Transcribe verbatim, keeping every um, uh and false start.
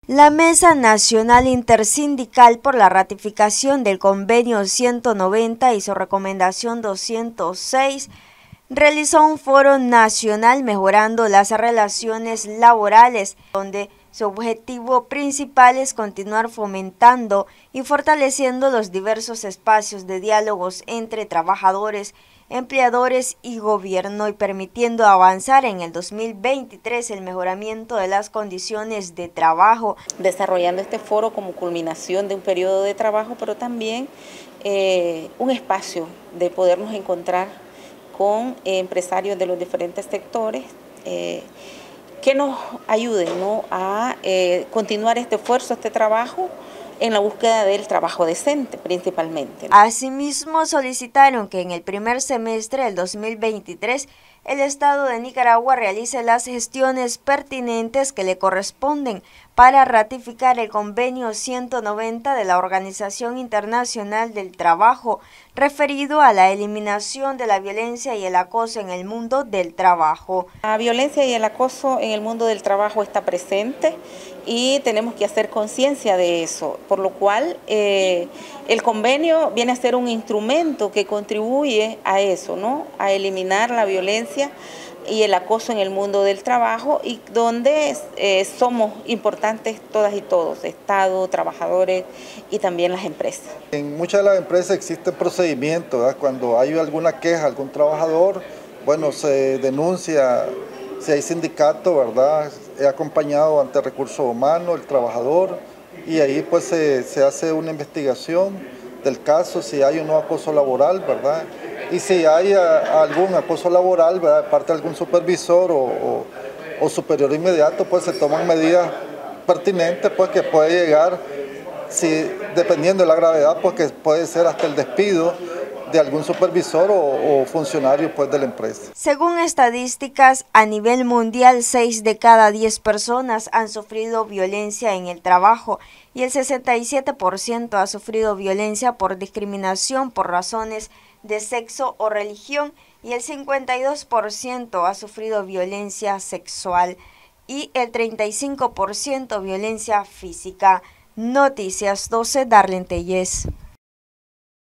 La Mesa Nacional Intersindical por la ratificación del Convenio ciento noventa y su recomendación doscientos seis realizó un foro nacional mejorando las relaciones laborales, donde su objetivo principal es continuar fomentando y fortaleciendo los diversos espacios de diálogos entre trabajadores, empleadores y gobierno y permitiendo avanzar en el dos mil veintitrés el mejoramiento de las condiciones de trabajo. Desarrollando este foro como culminación de un periodo de trabajo, pero también eh, un espacio de podernos encontrar con eh, empresarios de los diferentes sectores eh, que nos ayuden, ¿no?, a eh, continuar este esfuerzo, este trabajo, en la búsqueda del trabajo decente principalmente. Asimismo, solicitaron que en el primer semestre del dos mil veintitrés el Estado de Nicaragua realice las gestiones pertinentes que le corresponden para ratificar el Convenio ciento noventa de la Organización Internacional del Trabajo, referido a la eliminación de la violencia y el acoso en el mundo del trabajo. La violencia y el acoso en el mundo del trabajo está presente y tenemos que hacer conciencia de eso, por lo cual eh, el convenio viene a ser un instrumento que contribuye a eso, ¿no?, a eliminar la violencia y el acoso en el mundo del trabajo, y donde eh, somos importantes todas y todos, Estado, trabajadores y también las empresas. En muchas de las empresas existen procedimientos, ¿verdad? Cuando hay alguna queja, algún trabajador, bueno, se denuncia, si hay sindicato, ¿verdad? He acompañado ante recursos humanos, el trabajador, y ahí pues se, se hace una investigación del caso, si hay o no acoso laboral, ¿verdad? Y si hay a, algún acoso laboral, ¿verdad?, de parte de algún supervisor o, o, o superior inmediato, pues se toman medidas pertinentes, pues que puede llegar, si, dependiendo de la gravedad, pues que puede ser hasta el despido de algún supervisor o, o funcionario pues de la empresa. Según estadísticas, a nivel mundial, seis de cada diez personas han sufrido violencia en el trabajo y el sesenta y siete por ciento ha sufrido violencia por discriminación por razones de sexo o religión y el cincuenta y dos por ciento ha sufrido violencia sexual y el treinta y cinco por ciento violencia física. Noticias doce, Darlene Tellez.